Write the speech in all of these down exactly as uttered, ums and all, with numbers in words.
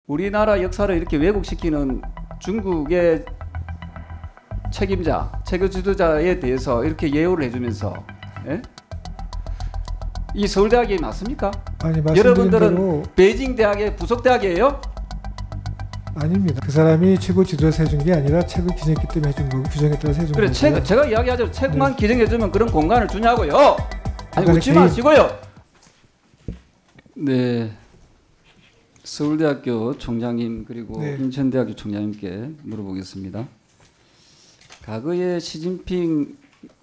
우리나라 역사를 이렇게 왜곡시키는 중국의 책임자, 최고 지도자에 대해서 이렇게 예우를 해주면서, 예? 이 서울대학이 맞습니까? 아니, 여러분들은 대로... 베이징 대학의 부속 대학이에요? 아닙니다. 그 사람이 최고 지도자에서 해준 게 아니라 책을 기증했기 때문에 해준 거고, 규정에 따라서 해준 그래, 거고요. 책, 제가 이야기하죠. 책만 네. 기증해주면 그런 공간을 주냐고요. 아니, 웃지 개인... 마시고요. 네, 서울대학교 총장님 그리고 네. 인천대학교 총장님께 물어보겠습니다. 과거에 시진핑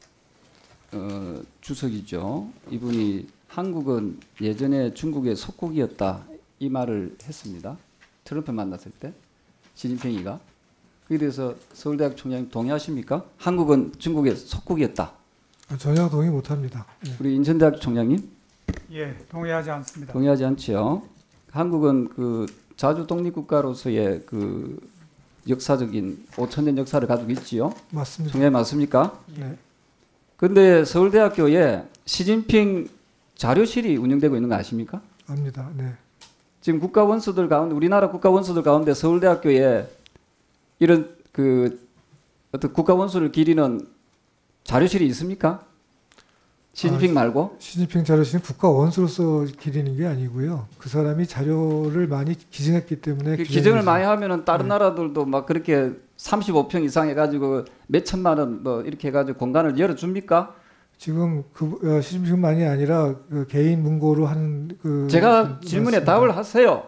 어, 주석이죠. 이분이 한국은 예전에 중국의 속국이었다 이 말을 했습니다. 트럼프 만났을 때 시진핑이가. 그에 대해서 서울대학 총장님 동의하십니까? 한국은 중국의 속국이었다. 전혀 동의 못합니다. 예. 우리 인천대학 총장님? 예, 동의하지 않습니다. 동의하지 않지요. 한국은 그 자주 독립국가로서의 그 역사적인 오천 년 역사를 가지고 있지요. 맞습니다. 총장님 맞습니까? 네. 그런데 서울대학교에 시진핑 자료실이 운영되고 있는 거 아십니까? 압니다. 네. 지금 국가 원수들 가운데 우리나라 국가 원수들 가운데 서울대학교에 이런 그 어떤 국가 원수를 기리는 자료실이 있습니까? 시진핑 아, 말고? 시진핑 자료실은 국가 원수로서 기리는 게 아니고요. 그 사람이 자료를 많이 기증했기 때문에 그 기증을 많이 하면은 다른 네. 나라들도 막 그렇게 삼십오 평 이상 해가지고 몇 천만 원 뭐 이렇게 해가지고 공간을 열어줍니까? 지금 그 어, 시진핑만이 아니라 그 개인 문고로 하는 그 제가 질문에 맞습니다. 답을 하세요.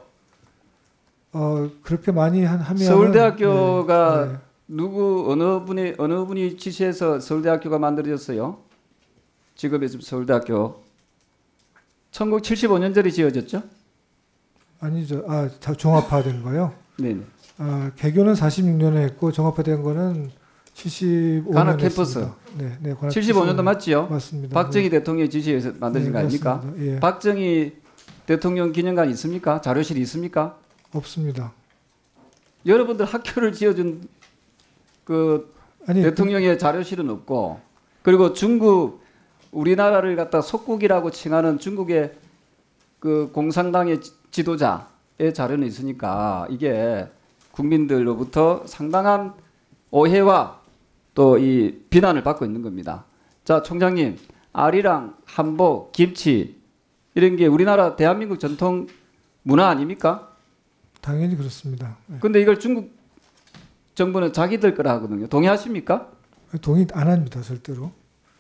어 그렇게 많이 한, 하면 서울대학교가 네, 네. 누구 어느 분이 어느 분이 지시해서 서울대학교가 만들어졌어요? 지금의 서울대학교 천구백칠십오 년절에 지어졌죠? 아니죠. 아 종합화된 거요? 네네. 아 개교는 사십육 년에 했고 종합화된 거는 칠십오 년에 관악 캠퍼스. 네, 네. 관악 칠십오 년도 맞지요? 맞습니다. 박정희 네. 대통령의 지시에서 만들어진 네, 거 아닙니까? 예. 박정희 대통령 기념관 있습니까? 자료실이 있습니까? 없습니다. 여러분들 학교를 지어준 그 아니, 대통령의 그, 자료실은 없고, 그리고 중국 우리나라를 갖다 속국이라고 칭하는 중국의 그 공산당의 지도자의 자료는 있으니까 이게 국민들로부터 상당한 오해와 또 이 비난을 받고 있는 겁니다. 자, 총장님, 아리랑, 한복, 김치 이런 게 우리나라 대한민국 전통 문화 아닙니까? 당연히 그렇습니다. 그런데 이걸 중국 정부는 자기들 거라 하거든요. 동의하십니까? 동의 안 합니다, 절대로.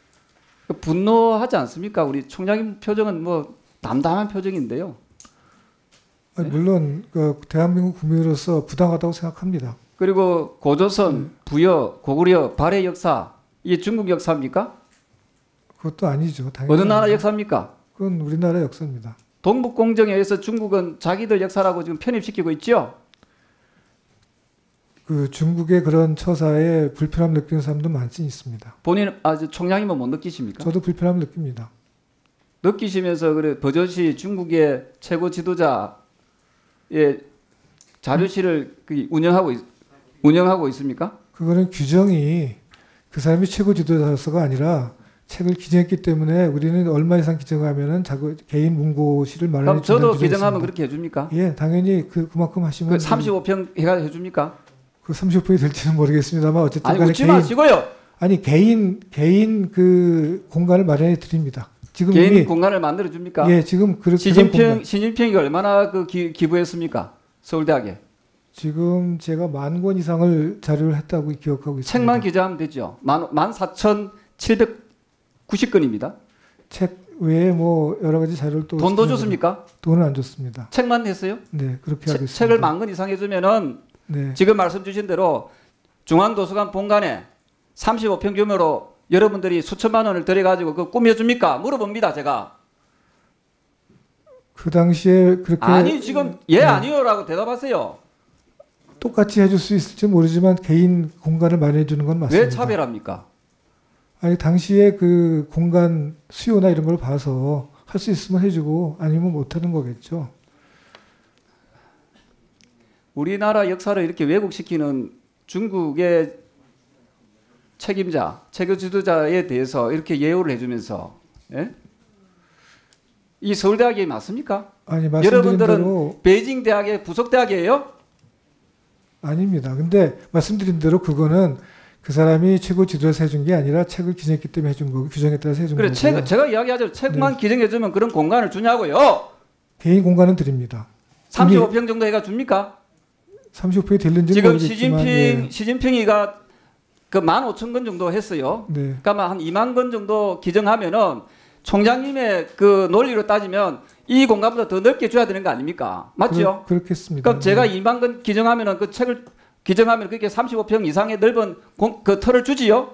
분노하지 않습니까? 우리 총장님 표정은 뭐 담담한 표정인데요. 아니, 네? 물론 그 대한민국 국민으로서 부당하다고 생각합니다. 그리고 고조선, 네. 부여, 고구려, 발해 역사 이게 중국 역사입니까? 그것도 아니죠. 당연히 어느 나라 아니죠. 역사입니까? 그건 우리나라 역사입니다. 동북공정에 의해서 중국은 자기들 역사라고 지금 편입시키고 있죠. 그 중국의 그런 처사에 불편함 느끼는 사람도 많지 있습니다. 본인 아주 총장님은 못 느끼십니까? 저도 불편함 느낍니다. 느끼시면서 그래 버젓이 중국의 최고 지도자의 자료실을 그 운영하고 있, 운영하고 있습니까? 그거는 규정이 그 사람이 최고 지도자로서가 아니라 책을 기증했기 때문에 우리는 얼마 이상 기증하면은 자기 개인 문고실을 마련해 그럼 저도 준다는 기증하면 있습니다. 그렇게 해줍니까? 예, 당연히 그 그만큼 하시면 그 삼십오 평 해가 해줍니까? 그 삼십오 평이 될지는 모르겠습니다만 어쨌든 아니 간에 웃지 개인, 마시고요. 아니 개인 개인 그 공간을 마련해 드립니다. 지금 개인 이미, 공간을 만들어 줍니까? 예, 지금 그 시진핑 시진핑이 얼마나 그 기, 기부했습니까? 서울대학에. 지금 제가 만 권 이상을 자료를 했다고 기억하고 있습니다. 책만 기재하면 되죠. 만, 만 사천칠백구십 건입니다. 책 외에 뭐 여러 가지 자료를 또 돈도 줬습니까? 돈은 안 줬습니다. 책만 했어요? 네, 그렇게 체, 하고 있습니다. 책을 만 권 이상 해주면은 네. 지금 말씀 주신 대로 중앙도서관 본관에 삼십오 평 규모로 여러분들이 수천만 원을 들여가지고 그 꾸며줍니까? 물어봅니다, 제가. 그 당시에 그렇게 아니 지금 예 네. 아니요라고 대답하세요. 똑같이 해줄 수 있을지 모르지만 개인 공간을 마련해 주는 건 맞습니다. 왜 차별합니까? 아니 당시에 그 공간 수요나 이런 걸 봐서 할 수 있으면 해주고 아니면 못하는 거겠죠. 우리나라 역사를 이렇게 왜곡시키는 중국의 책임자, 최고 지도자에 대해서 이렇게 예우를 해주면서 예? 이 서울대학이 맞습니까? 아니 말씀드린 여러분들은 대로 베이징 대학의 부속 대학이에요? 아닙니다. 근데 말씀드린 대로 그거는 그 사람이 최고 지도자에서 해준 게 아니라 책을 기증했기 때문에 해준 거고 규정에 따라서 해준 그래, 거고요. 책, 제가 이야기하죠. 책만 네. 기증해주면 그런 공간을 주냐고요. 개인 공간은 드립니다. 삼십오 평 정도 해가 줍니까? 삼십오 평이 될는지 지금 모르겠지만 시진핑 예. 시진핑이가 그 만 오천 건 정도 했어요. 네. 그러니까 한 이만 건 정도 기증하면은 총장님의 그 논리로 따지면 이 공간보다 더 넓게 줘야 되는 거 아닙니까? 맞죠? 그렇, 그렇겠습니다. 그럼 제가 네. 이만 건 기증하면은 그 책을 기증하면 그렇게 삼십오 평 이상의 넓은 공, 그 털을 주지요?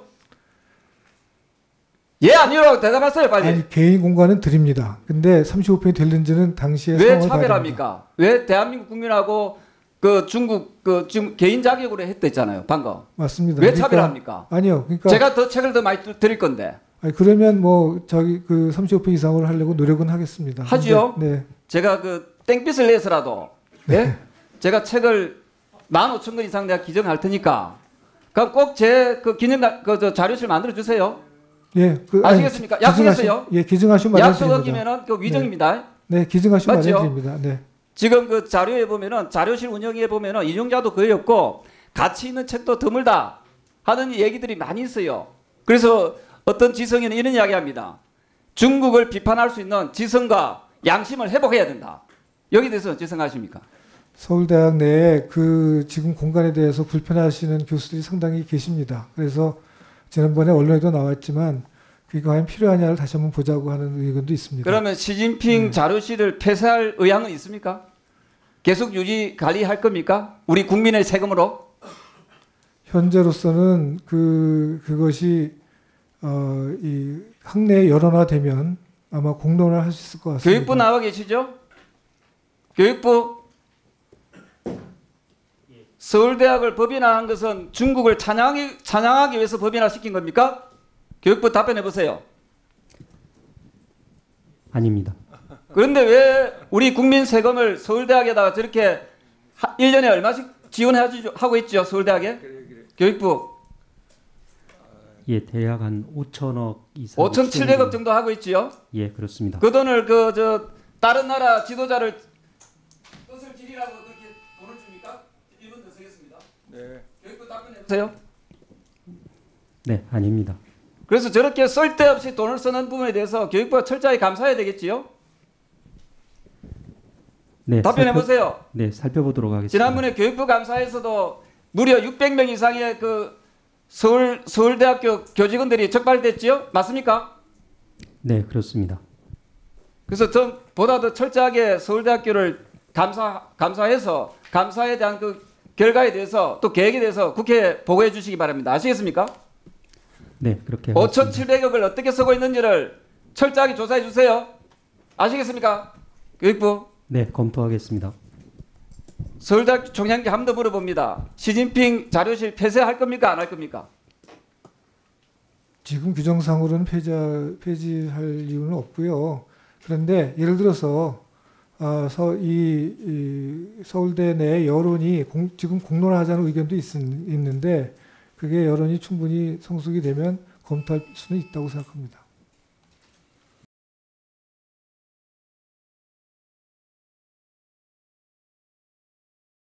예 아니요라고 대답하세요 빨리. 아니 개인 공간은 드립니다. 근데 삼십오 평이 될는지는 당시에 왜 상황을 봐야 됩니다. 차별합니까? 왜 대한민국 국민하고 그 중국 그 지금 개인 자격으로 했댔잖아요 방금. 맞습니다. 왜 그러니까- 차별합니까? 아니요. 그러니까 제가 더 책을 더 많이 드릴 건데. 아니, 그러면 뭐 저기 그 삼십오 평 이상으로 하려고 노력은 하겠습니다. 하지요? 근데, 네. 제가 그 땡빛을 내서라도 예? 제가 책을 만 오천 건 이상 내가 기증할 테니까 그럼 꼭 제 그 기념 그저 자료실 만들어 주세요. 예. 그, 아니, 아시겠습니까? 기- 약속했어요? 기증하시- 예, 기증하시면 약속 마련드립니다. 어기면은 그 위정입니다. 네, 기증하시면 맞죠? 마련드립니다. 네. 지금 그 자료에 보면은 자료실 운영에 보면은 인용자도 거의 없고 가치 있는 책도 드물다 하는 얘기들이 많이 있어요. 그래서 어떤 지성인은 이런 이야기합니다. 중국을 비판할 수 있는 지성과 양심을 회복해야 된다. 여기 대해서 지성하십니까? 서울대학 내에 그 지금 공간에 대해서 불편하시는 교수들이 상당히 계십니다. 그래서 지난번에 언론에도 나왔지만 그게 과연 필요하냐를 다시 한번 보자고 하는 의견도 있습니다. 그러면 시진핑 네. 자료실을 폐쇄할 의향은 있습니까? 계속 유지 관리할 겁니까? 우리 국민의 세금으로? 현재로서는 그 그것이 어, 이 학내 여론화되면 아마 공론화를 할 수 있을 것 같습니다. 교육부 나와 계시죠? 교육부 서울대학을 법인화한 것은 중국을 찬양하기, 찬양하기 위해서 법인화 시킨 겁니까? 교육부 답변해 보세요. 아닙니다. 그런데 왜 우리 국민 세금을 서울대학에다가 저렇게 일 년에 얼마씩 지원하고 있죠? 서울대학에? 교육부 예, 대략 한 오천억 이상. 오천칠백억 정도 하고 있지요? 예, 그렇습니다. 그 돈을 그 저 다른 나라 지도자를 뜻을 지리라고 그렇게 돈을 줍니까? 일 분 더 쓰겠습니다. 네. 교육부 답변해 보세요. 네, 아닙니다. 그래서 저렇게 쓸데없이 돈을 쓰는 부분에 대해서 교육부가 철저히 감사해야 되겠지요? 네, 답변해 살펴- 보세요. 네, 살펴보도록 하겠습니다. 지난번에 교육부 감사에서도 무려 육백 명 이상의 그 서울 서울대학교 교직원들이 적발됐지요? 맞습니까? 네, 그렇습니다. 그래서 더 보다 더 철저하게 서울대학교를 감사 감사해서 감사에 대한 그 결과에 대해서 또 계획에 대해서 국회에 보고해 주시기 바랍니다. 아시겠습니까? 네, 그렇게 하겠습니다. 오천칠백억을 어떻게 쓰고 있는지를 철저하게 조사해 주세요. 아시겠습니까? 교육부 네, 검토하겠습니다. 서울대학교 총장께 한 번 더 물어봅니다. 시진핑 자료실 폐쇄할 겁니까? 안 할 겁니까? 지금 규정상으로는 폐지 폐지할 이유는 없고요. 그런데 예를 들어서 아, 서, 이, 이 서울대 내 여론이 공, 지금 공론화하자는 의견도 있, 있는데 그게 여론이 충분히 성숙이 되면 검토할 수는 있다고 생각합니다.